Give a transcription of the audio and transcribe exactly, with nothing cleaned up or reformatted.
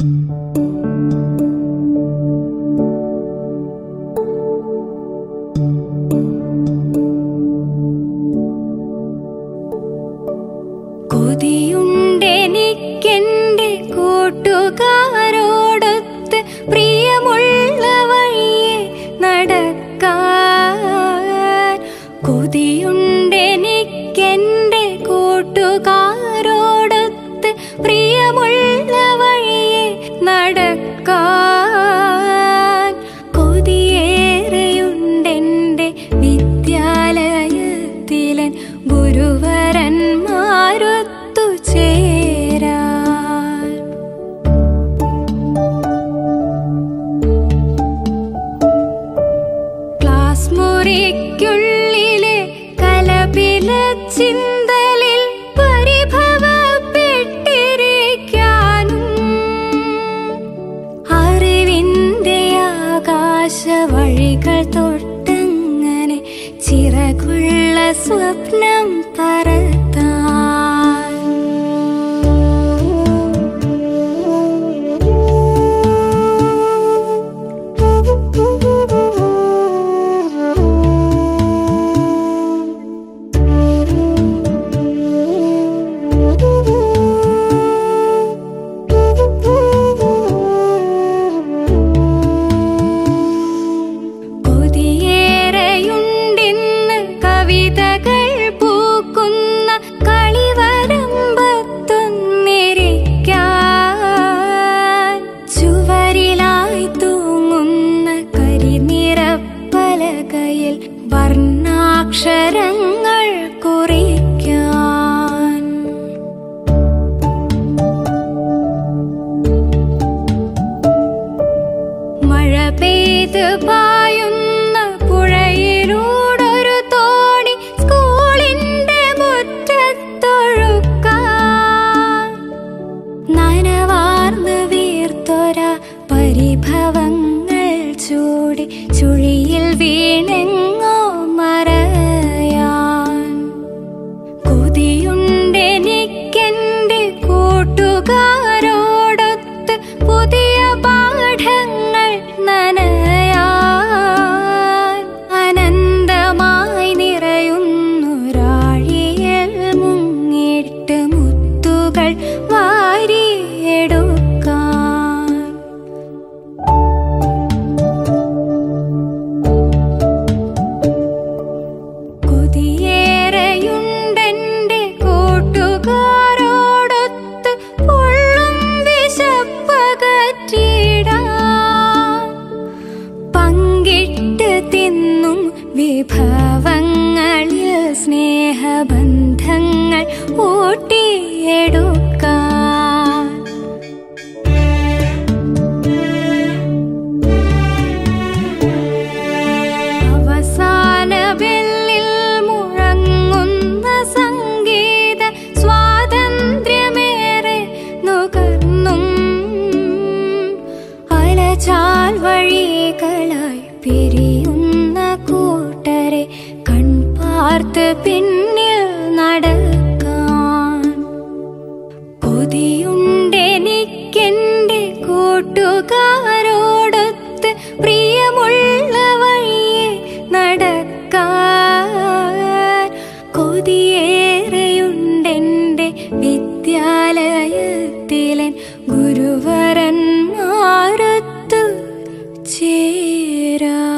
കൊതിയുണ്ടെനിക്കെന്റെ കൂട്ടുകാരോടൊത്ത് പ്രിയമുള്ള വഴിയെ നടക്കാൻ. കൊതിയുണ്ടെനിക്കെന്റെ കൂട്ടുകാരോടൊത്ത് പ്രിയമുള്ള വഴിയെ നടക്കാൻ. കൊതിയേറെയുണ്ടെന്റെ വിദ്യാലയത്തിലൻ ഗുരുവരന്മാരൊത്തു ചേരാൻ. ക്ലാസ് മുറിക്കുള്ളിലെ കലപില ചിന്തലിൽ പരിഭവപ്പെട്ടിരിക്കാനും അറിവിന്റെ ആകാശവഴികൾ തൊട്ടങ്ങനെ ചിറകുള്ള സ്വപ്നം പറത്താൻ. കൊതിയേറെയുണ്ടിന്ന് കവിതകൾ പൂക്കുന്ന കളിവരമ്പത്തൊന്നിരിക്കാൻ. ചുവരിലായി തൂങ്ങുന്ന കരിനിറപ്പലകയിൽ വർണ്ണാക്ഷരങ്ങൾ കുറിക്കാൻ. മഴ പെയ്ത് പായുന്ന പുഴയിലൂടൊരു തോണി സ്കൂളിന്റെ മുറ്റത്തൊഴുക്കാൻ. നനവാർന്ന് വീർത്തൊര പരിഭവങ്ങൾ ചൂടി ചുഴിയിൽ വീണെങ്ങോ മറയാൻ. കൊതിയുണ്ടെനിക്കെന്റെ കൂട്ടുകാരോടൊത്ത് പുതിയ പാഠങ്ങൾ നനയാൻ. അനന്തമായി നിറയുന്നൊരാഴിയിൽ മുങ്ങിട്ട് മുത്തുകൾ വാരിയെടുക്കാൻ. കൊതിയേറെയുണ്ടെന്റെ കൂട്ടുകാരോടൊത്ത് പൊള്ളും വിശപ്പകറ്റിടാൻ. പങ്കിട്ട് തിന്നും വിഭവങ്ങളിൽ സ്നേഹബന്ധങ്ങൾ ഊട്ടിയെടുക്കാൻ. അവസാന ബെല്ലിൽ മുഴങ്ങുന്ന സംഗീത സ്വാതന്ത്ര്യമേറെ നുകർന്നും അലചാൽ വഴികളായി പിരിയുന്ന കൂട്ടരെ കൺപാർത്ത് പിന്നിൽ നടക്കാൻ. കൊതിയുണ്ടെനിക്കെന്റെ കൂട്ടുകാരോടൊത്ത് പ്രിയമുള്ള വഴിയെ നടക്കാൻ. കൊതിയേറെയുണ്ടെന്റെ വിദ്യാലയത്തിലൻ ഗുരുവരന്മാരൊത്തു ചേരാൻ.